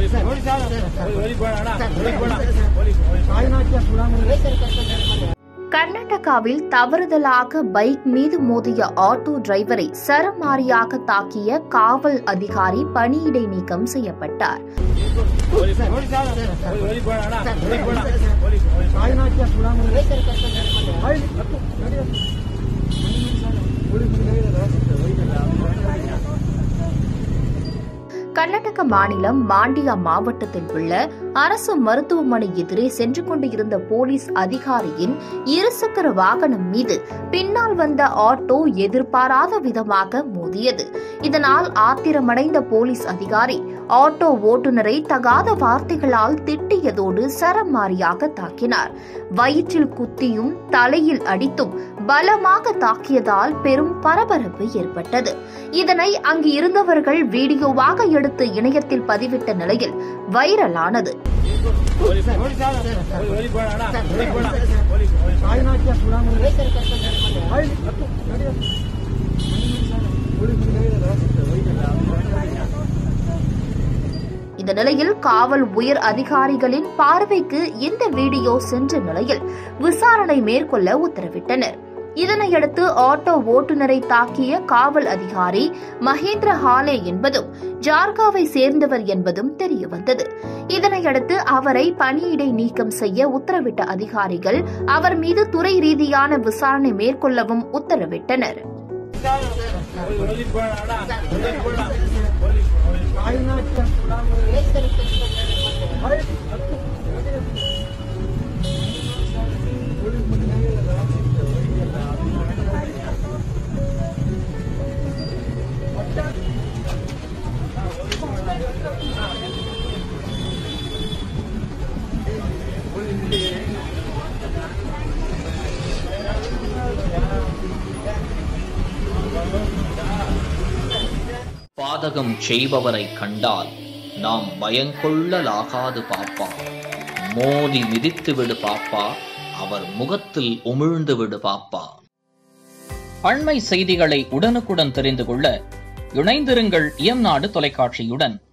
கர்நாடகாவில் தவறுதலாக பைக் மீது மோதிய ஆட்டோ டிரைவரை சரமாரியாக தாக்கிய காவல் அதிகாரி பணியிடை நீக்கம் செய்யப்பட்டார். கர்நாடக மாநிலம் மாண்டியா மாவட்டத்தில் உள்ள அரசு மருத்துவமனை எதிரே சென்று கொண்டிருந்த போலீஸ் அதிகாரியின் இருசக்கர வாகனம் மீது பின்னால் வந்த ஆட்டோ எதிர்பாராத விதமாக மோதியது. இதனால் ஆத்திரமடைந்த போலீஸ் அதிகாரி ஆட்டோ ஓட்டுநரை தகாத வார்த்தைகளால் திட்டியதோடு சரமாரியாக தாக்கினார். வயிற்றில் குத்தியும் தலையில் அடித்தும் பலமாக தாக்கியதால் பெரும் பரபரப்பு ஏற்பட்டது. இதனை அங்கு இருந்தவர்கள் வீடியோவாக எடுத்து இணையத்தில் பதிவிட்ட நிலையில் வைரலானது. இந்த நிலையில் காவல் உயர் அதிகாரிகளின் பார்வைக்கு இந்த வீடியோ சென்ற நிலையில் விசாரணை மேற்கொள்ள உத்தரவிட்டனர். இதனையடுத்து ஆட்டோ ஓட்டுநரை தாக்கிய காவல் அதிகாரி மகேந்திர ஹாலே என்பதும் ஜார்காவை சேர்ந்தவர் என்பதும் தெரியவந்தது. இதனையடுத்து அவரை பணியிடை நீக்கம் செய்ய உத்தரவிட்ட அதிகாரிகள் அவர் மீது துறை ரீதியான விசாரணை மேற்கொள்ளவும் உத்தரவிட்டனர். பாதகம் செய்பவரை கண்டால் நாம் பயங்கொள்ளலாகாது பாப்பா. மோதி மிதித்து விடு பாப்பா, அவர் முகத்தில் உமிழ்ந்து விடு பாப்பா. அண்மை செய்திகளை உடனுக்குடன் தெரிந்து கொள்ள இணைந்திருங்கள் இயம்நாடு தொலைக்காட்சியுடன்.